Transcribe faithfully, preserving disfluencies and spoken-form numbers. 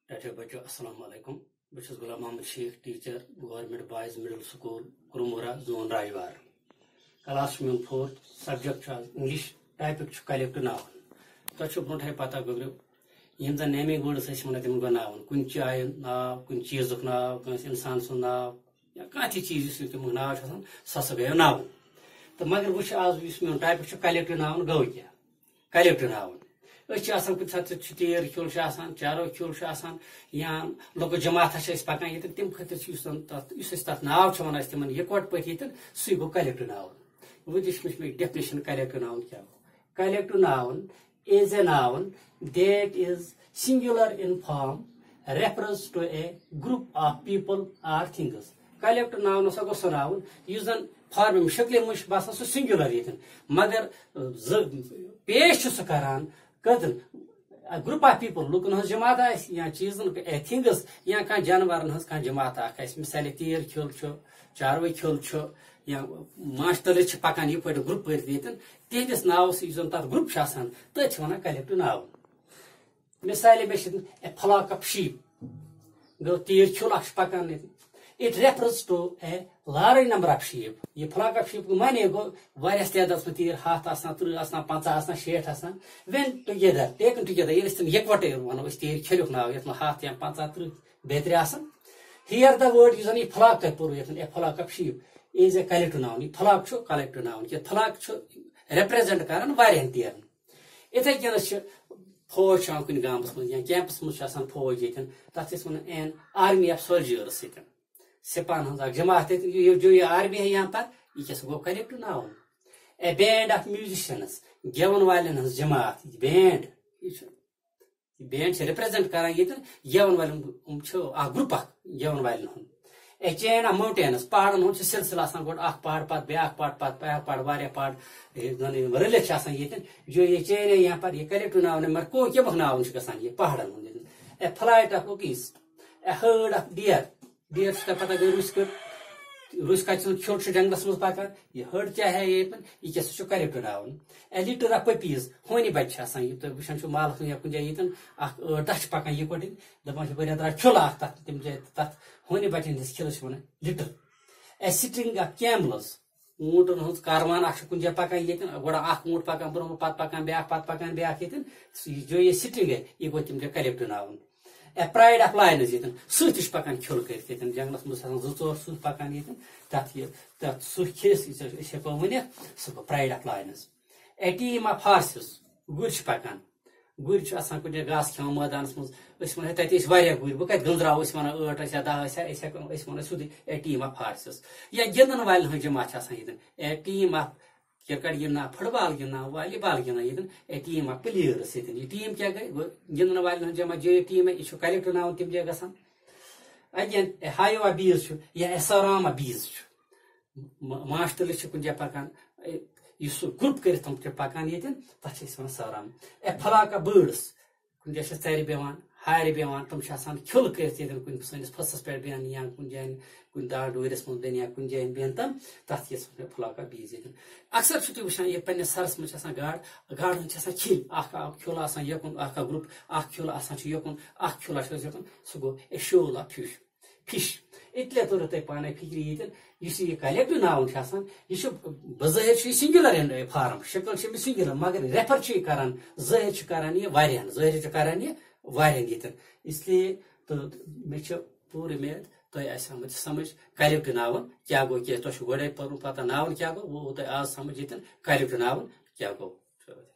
ٹھٹھے بچو السلام علیکم بس Ghulam Mohammad Sheikh teacher government boys middle school Karmora zone Rajwar class میون fourth subject English topic collective noun تہ برونٹھے پتہ گزرو یم زن نیمنگ ورڈس ون تم گو ناون کن جائن ناو کن چیزک ناو کنس انسان سن ناو یا کھانا تہ چیز تم ناو سہ سا گو ناون تو مگر وچ آز میون ٹاپک کلیکٹ ناون گو کیا کلیکٹ ناون کن سات تیر کھیل چارو کھیل یا لوگ جماعت پکان یہ تم خاطر تر ناو ونان تم یکوٹ پہ یہ سی گو کلیکٹ ناون وچ ڈیفنیشن کلیکٹ ناون کیا گو collective noun is a noun that is singular in form refers to a group of people or things collective noun ہسا گو سہ ناون اس زن فارم شکل مجھ باسان سہ سنگولر یہ مگر پیش سہ کران کتن گروپ آف پیپل لوکن ہز جماعت آس یا چیزن تھنگز یا کھانا جانورن ہز کھانا جماعت اخ آس مثال تیر کھیل چاروے کھیل یا ماچھ تلت پکان یہ پہ گروپ پہ یتن تہندس ناوس یس زن تر گروپ تھی ونان کلیکٹ ناون مثال اے فلاک آف شیپ گو تیر کھیل اخ پکان یتن it refers to a large number of sheep یہ فلاک آف شیپ مانے گو واریاہ تعداد میں تیر ہاتھ آسان ترہ آسان پنچہ آسان شیٹھ آسان وین ٹوگیدر ٹیکن ٹوگیدر یہ تم یکوٹے ونو تیر کھیلک ناو یت ہاتھ یا پنچہ ترہ بیترِ آسان ہیر دا ورڈ یس زن یہ فلاک تہ پور یتن a flock of sheep is a collective noun یہ فلاک چھ کلیکٹ ناون یہ فلاک ریپریزنٹ کران واریاہن تیرن اتھے کنس فوج کن گامس من یا کیمپس من فوج یتن تتھ ونان این آرمی آف سولجرس یتن سپاہن ہز اخ جماعت جو یہ آرمی ہے یہاں پر یہ کس گو collective noun a band of musicians گیون والن ہز جماعت بینڈ بینڈ ریپریزنٹ کران یتن گیون والن اخ گروپ اخ گیون والن ہند اے چین آف ماؤنٹینس پہاڑن ہند سلسلہ آسان گوڑ اخ پہاڑ پتہ بیاکھ پہاڑ پتہ بیاکھ پہاڑ واریاہ پہاڑ رلت آسان یتن جو یہ چین ہے یہاں پر یہ کلیکٹ ناون مگر کو کمک ناون گژھان یہ پہاڑن ہند اے فلائٹ آف اوکیز a herd of deer deer پتہ گئی روس کر روس کچھ چھوٹ جنگلس مز پکان یہ ہڑ کیا ہے یہ یہ کیا collective noun a litter of puppies ہونی بچہ آسان یہ تھی وچان مالس یا کن جائیں یتن اخ دچھ پکان یہ کٹ دپان بڑا درا کھل اخ تک تم جائیں تک ہونی بچن ہندس کھلس ونان litter a string of camels اونٹن ہز کاروان اخ کن جائیں پکان یتن گوڑا اخ اونٹ پکان برو پتہ پکان بیاکھ پتہ پکان بیاکھ یتن جو یہ سٹنگ ہے یہ گو تم collective noun a pride of lions یتن ست پکان کھل کر جنگلس مز زور س پکان یتن تک تک سہ کھس ہیکو ونت سہ گو pride of lions a team of horses گر پکان گر آسان کن جائیں گاس کھان میدانس مز ون تتہ واریاہ گر بہ کت گندراو ونان ٲٹھ یا دہ ہیکو ونان سیودے اے ٹیم آف ہارسز یا گندن والن ہند جماعت آسان یتن اے ٹیم آف کرکٹ گندنا فٹ بال گندنا والی بال گندنا یتن اے ٹیم آف پلیئرس یتن یہ ٹیم کیا گئی گندن والن ہند جمع جو ٹیم ہے یہ کلیکٹ ناون تم جائیں گژھان اگین اے ہایوا بیز یا اے سوراما بیز ماچھ تلت کن جائیں پکان اس گروپ کر تم پکان یتن تک ونان سورام اے فلاک آف برڈس کن جائیں ژرِ بیہوان ہارِ بیہوان تم کھل کرت کن سنس فصس پہ بیہن یا کن جائیں کن دار ڈورس من بین یا کن جائیں بیہن تم تک فلاک آف بیز یتن اکثر تھی وچان یہ پنس سرس من گاڑ گاڑ ہند کھل اخ کھل آسان یکن اخ گروپ اخ کھل آسان یکن اخ کھل یکن سہ گو a shoal of fish fish اتلے تر تھی پانے فکر یتن اس یہ کلیکٹ ناون یہ بظاہر سنگولر فارم شکل سنگولر مگر ریفر کران ظاہر کران یہ واریاہن ظاہر کران یہ واریاہن یتن اس لیے تو مے پور امید تہ آمت سمجھ کلیکٹ ناون کیا گو کہ تہ گوڑے پتہ ناون کیا گو وہ تہ آز سمجھ یتن کلیکٹ ناون کیا گو.